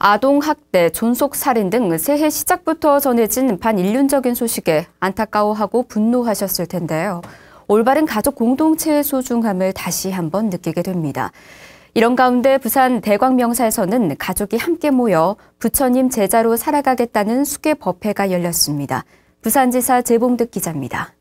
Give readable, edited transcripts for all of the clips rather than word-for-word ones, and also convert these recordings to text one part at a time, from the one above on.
아동 학대, 존속 살인 등 새해 시작부터 전해진 반인륜적인 소식에 안타까워하고 분노하셨을 텐데요. 올바른 가족 공동체의 소중함을 다시 한번 느끼게 됩니다. 이런 가운데 부산 대광명사에서는 가족이 함께 모여 부처님 제자로 살아가겠다는 수계 법회가 열렸습니다. 부산지사 재봉득 기자입니다.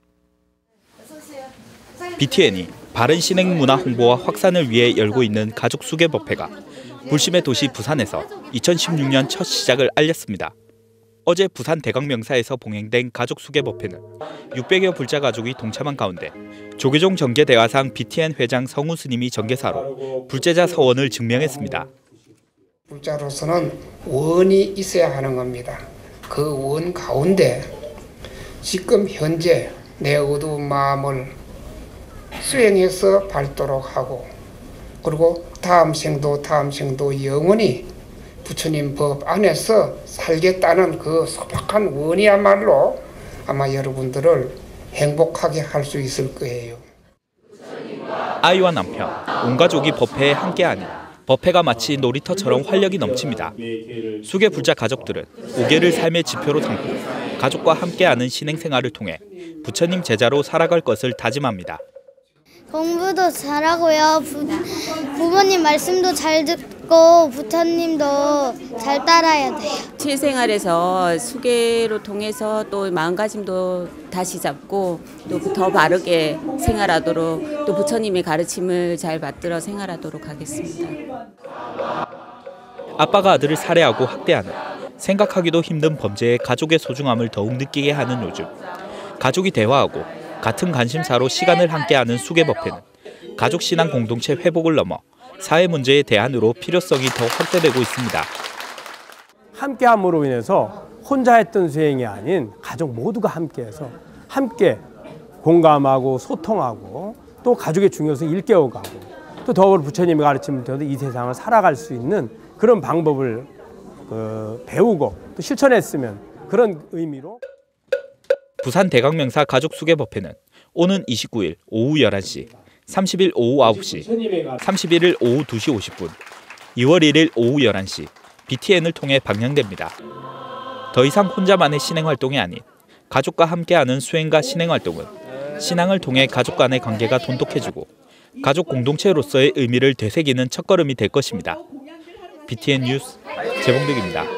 BTN이 바른 신행 문화 홍보와 확산을 위해 열고 있는 가족 수계 법회가 불심의 도시 부산에서 2016년 첫 시작을 알렸습니다. 어제 부산 대광명사에서 봉행된 가족 수계 법회는 600여 불자 가족이 동참한 가운데 조계종 정계대화상 BTN 회장 성우 스님이 정계사로 불제자 서원을 증명했습니다. 불자로서는 원이 있어야 하는 겁니다. 그 원 가운데 지금 현재 내 어두운 마음을 수행해서 밟도록 하고, 그리고 다음 생도 영원히 부처님 법 안에서 살겠다는 그 소박한 원이야말로 아마 여러분들을 행복하게 할 수 있을 거예요. 아이와 남편, 온 가족이 법회에 함께하니 법회가 마치 놀이터처럼 활력이 넘칩니다. 수계 불자 가족들은 5개를 삶의 지표로 삼고 가족과 함께하는 신행생활을 통해 부처님 제자로 살아갈 것을 다짐합니다. 공부도 잘하고요. 부모님 말씀도 잘 듣고 부처님도 잘 따라야 돼요. 실생활에서 수계로 통해서 또 마음가짐도 다시 잡고 또 더 바르게 생활하도록, 또 부처님의 가르침을 잘 받들어 생활하도록 하겠습니다. 아빠가 아들을 살해하고 학대하는 생각하기도 힘든 범죄의 가족의 소중함을 더욱 느끼게 하는 요즘, 가족이 대화하고 같은 관심사로 시간을 함께하는 수계 법회는 가족 신앙 공동체 회복을 넘어 사회 문제의 대안으로 필요성이 더 확대되고 있습니다. 함께함으로 인해서 혼자 했던 수행이 아닌 가족 모두가 함께해서 함께 공감하고 소통하고 또 가족의 중요성을 일깨워가고 또 더불어 부처님의 가르침을 통해서 이 세상을 살아갈 수 있는 그런 방법을 배우고 또 실천했으면, 그런 의미로. 부산 대광명사 가족 수계 법회는 오는 29일 오후 11시, 30일 오후 9시, 31일 오후 2시 50분, 2월 1일 오후 11시 BTN을 통해 방영됩니다. 더 이상 혼자만의 신행활동이 아닌 가족과 함께하는 수행과 신행활동은 신앙을 통해 가족 간의 관계가 돈독해지고 가족 공동체로서의 의미를 되새기는 첫걸음이 될 것입니다. BTN 뉴스 재봉득입니다.